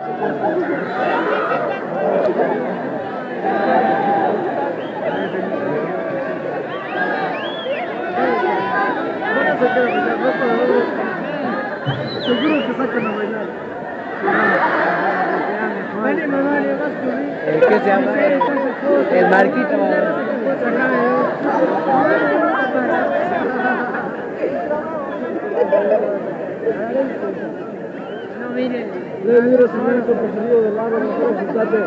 Seguro que sacan a bailar. ¿Qué se llama? El Marquito. No, miren. Mira, señor, por salido del lago, no sé si sale.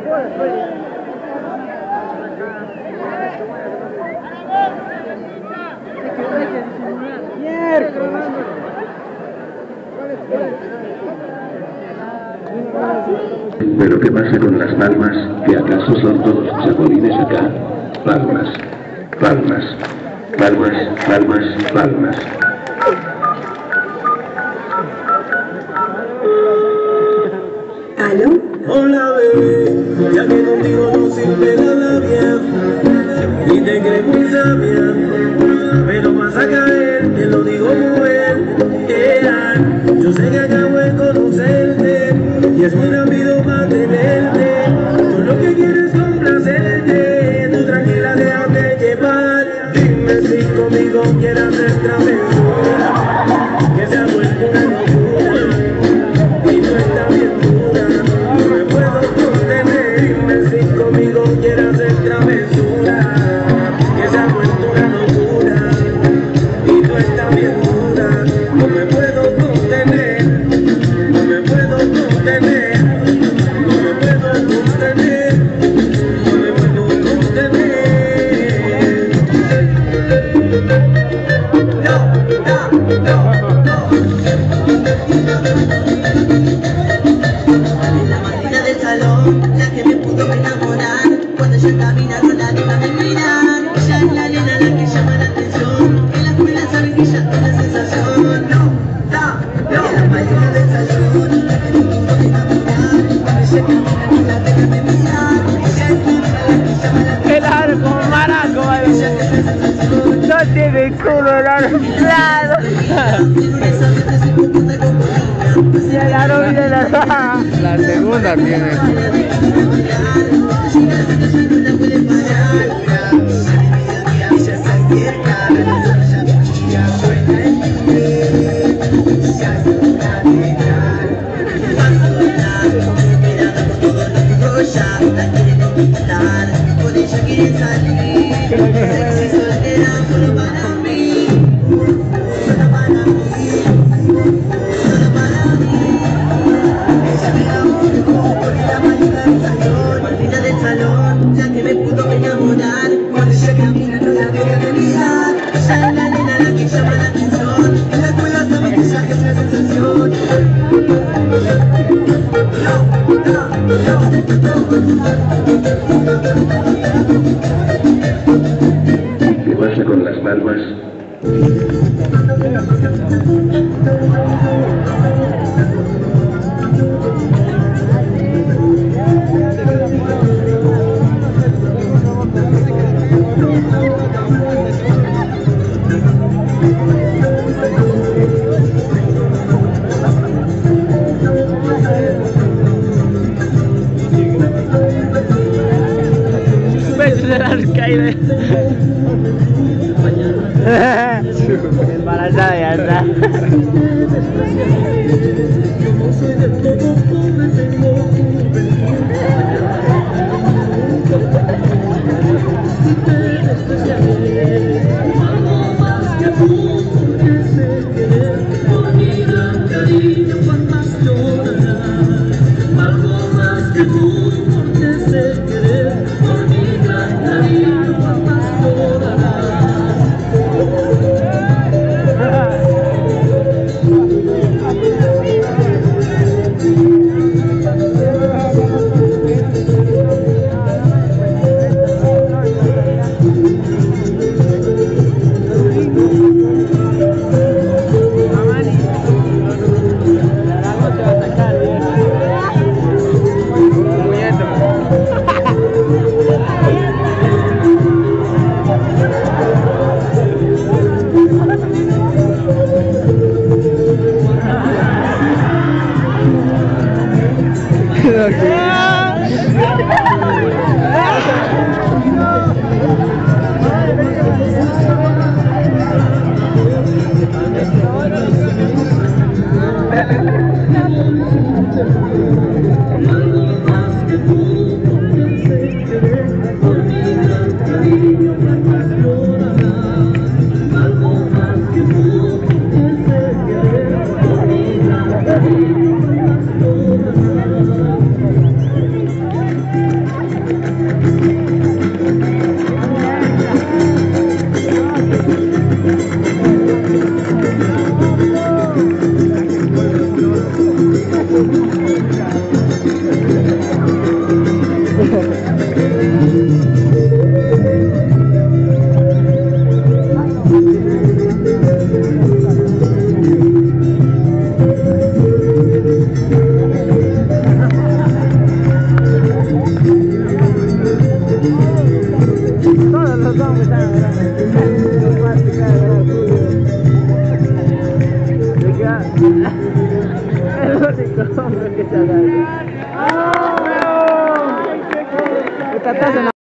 Pero ¿qué pasa con las palmas? ¿Que acaso son todos chapulines acá? Palmas, palmas, palmas, palmas, palmas. ¿Aló? Hola bebé, ya que contigo no sirve la labia y te crees muy sabia, pero vas a caer, te lo digo mujer. Yo sé que acabo de conocerte y es muy rápido mantenerte. Tú lo que quieres es complacerte, tú tranquila déjate llevar. Dime si conmigo quieres hacer travesura, que se ha vuelto una locura y no está bien dura. No me puedo contener. Dime si conmigo quieres hacer travesura, que se ha vuelto una locura y no está bien dura. No me puedo contener, no me puedo contener, no me puedo contener, no me puedo contener. No, no, no, no. La madrina del salón, la que me pudo enamorar. Cuando ella camina con la diva de mirar. Ella es la nena la que llama la atención. En la escuela saben que ella tiene sensación. No, no, no. La madrina del salón, la que me pudo enamorar. Cuando ella camina con la diva de mirar. Ella es la nena la que llama la atención. El arco, maraco, no tiene culo, claro. Y el aro viene la segunda tiene. La quiere conquistar, con ella quiere salir. Sexy soltera, solo para mí, solo para mí, solo para mí. Ella me la busco porque la madrina del salón, madrina del salón, la que me pudo enamorar. Cuando ella camina no la deja de mirar. Ella es la nena la que llama la atención. En la escuela saben que ella es una sensación. ¿Qué pasa con las palmas? Embarazada ya está. Todos los hombres están agarrando. Los más se caen agarrando tuyo. El único hombre que se agarra. Esta taza no